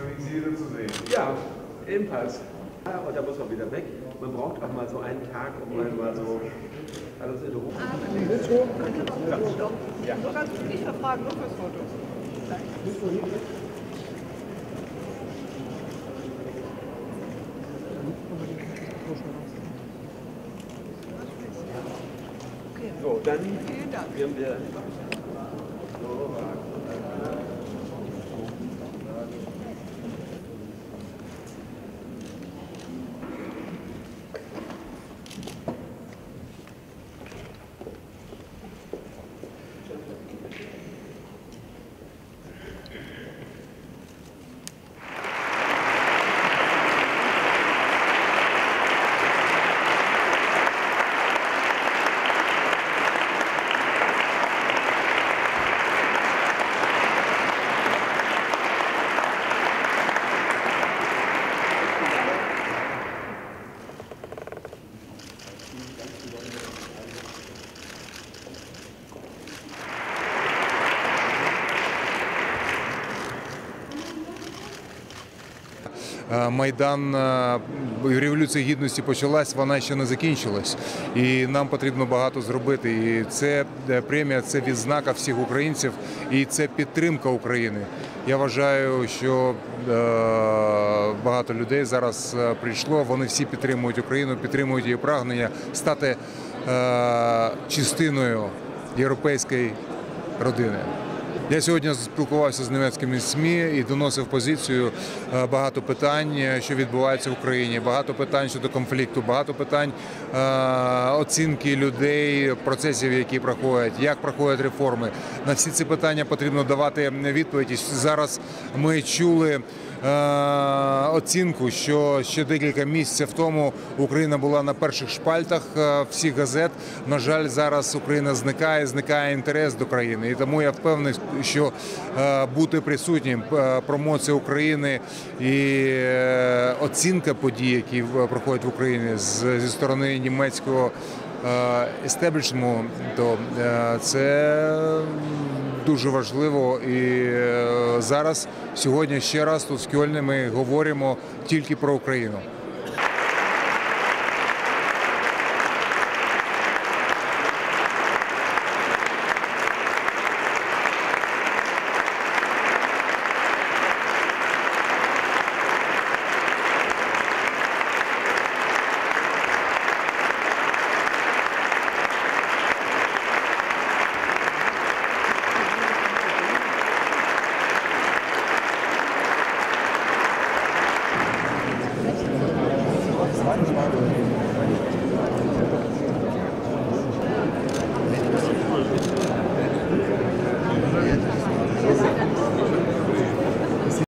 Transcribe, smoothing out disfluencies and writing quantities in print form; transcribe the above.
Sie wiederzusehen. Ja, ebenfalls. Und da muss man wieder weg. Man braucht auch mal so einen Tag, um mal so alles in Ruhe. Ja. Nur ganz nicht verfragen, nur fürs Foto. So, dann Vielen Dank. werden wir. Майдан, Революція Гідності почалась, вона ще не закінчилась. І нам потрібно багато зробити. І це премія, це відзнака всіх українців і це підтримка України. Я вважаю, що багато людей зараз прийшло, вони всі підтримують Україну, підтримують її прагнення стати частиною європейської родини. Я сьогодні спілкувався з німецькими ЗМІ і доносив позицію, багато питань, що відбувається в Україні, багато питань щодо конфлікту, багато питань оцінки людей, процесів, які проходять, як проходять реформи. На всі ці питання потрібно давати відповіді. Зараз ми чули оцінку, що ще декілька місяців тому Україна була на перших шпальтах всіх газет. На жаль, зараз Україна зникає інтерес до країни. І тому я впевнений, що бути присутнім, промоція України і оцінка подій, які проходять в Україні зі сторони німецького естеблішменту, це дуже важливо. І зараз, сьогодні ще раз тут в Кьольні ми говоримо тільки про Україну.